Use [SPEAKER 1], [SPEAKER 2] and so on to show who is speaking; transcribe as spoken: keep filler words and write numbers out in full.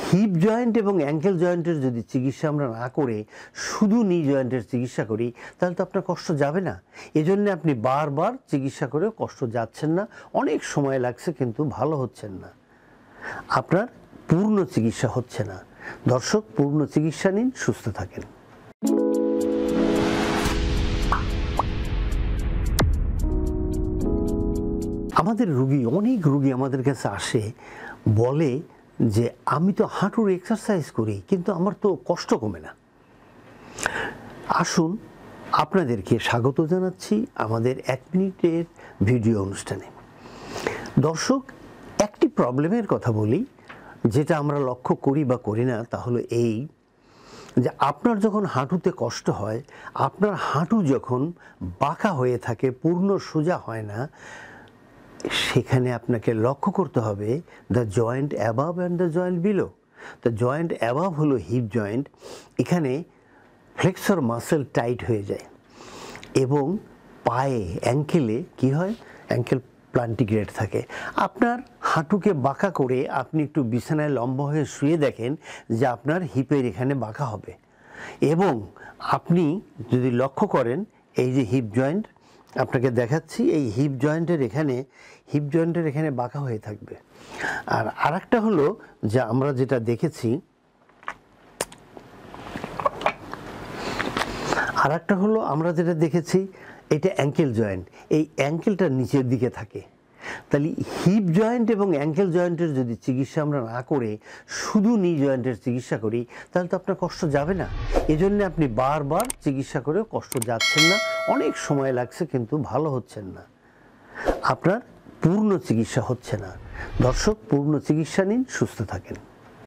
[SPEAKER 1] Hip joint এবং ankle জয়েন্টের যদি চিকিৎসা আমরা না করে শুধু নি জয়েন্টের চিকিৎসা করি তাহলে তো আপনার কষ্ট যাবে না। এজন্য আপনি বারবার চিকিৎসা করেও কষ্ট যাচ্ছেন না, অনেক সময় লাগছে কিন্তু ভালো হচ্ছেন না, আপনার পূর্ণ চিকিৎসা হচ্ছে না। দর্শক, পূর্ণ চিকিৎসা নিন, সুস্থ থাকেন। আমাদের রুগী, অনেক রুগী আমাদের কাছে আসে, বলে যে আমি তো হাঁটুর এক্সারসাইজ করি কিন্তু আমার তো কষ্ট কমে না। আসুন, আপনাদেরকে স্বাগত জানাচ্ছি আমাদের এক মিনিটের ভিডিও অনুষ্ঠানে। দর্শক, একটি প্রবলেমের কথা বলি যেটা আমরা লক্ষ্য করি বা করি না, তা হলো এই যে আপনার যখন হাঁটুতে কষ্ট হয়, আপনার হাঁটু যখন বাঁকা হয়ে থাকে, পূর্ণ সোজা হয় না, সেখানে আপনাকে লক্ষ্য করতে হবে the joint above and the joint below. The joint above হলো হিপ জয়েন্ট, এখানে ফ্লেক্সর মাসেল টাইট হয়ে যায় এবং পায়ে অ্যাঙ্কেলে কি হয়, অ্যাঙ্কেল প্লান্টিগ্রেট থাকে। আপনার হাঁটুকে বাঁকা করে আপনি একটু বিছানায় লম্বা হয়ে শুয়ে দেখেন যে আপনার হিপের এখানে বাঁকা হবে, এবং আপনি যদি লক্ষ্য করেন এই যে হিপ জয়েন্ট আপনাকে দেখাচ্ছি, এই হিপ জয়েন্টের এখানে হিপ জয়েন্টের এখানে বাঁকা হয়ে থাকবে। আর আরেকটা হলো যে আমরা যেটা দেখেছি, আর একটা হলো আমরা যেটা দেখেছি এটা অ্যাঙ্কেল জয়েন্ট, এই অ্যাঙ্কেলটা নিচের দিকে থাকে। তাহলে হিপ জয়েন্ট এবং অ্যাঙ্কেল জয়েন্টের যদি চিকিৎসা আমরা না করে শুধু নি জয়েন্টের চিকিৎসা করি তাহলে তো আপনার কষ্ট যাবে না। এজন্য আপনি বারবার চিকিৎসা করেও কষ্ট যাচ্ছেন না, অনেক সময় লাগছে কিন্তু ভালো হচ্ছেন না, আপনার পূর্ণ চিকিৎসা হচ্ছে না। দর্শক, পূর্ণ চিকিৎসা নিন, সুস্থ থাকেন।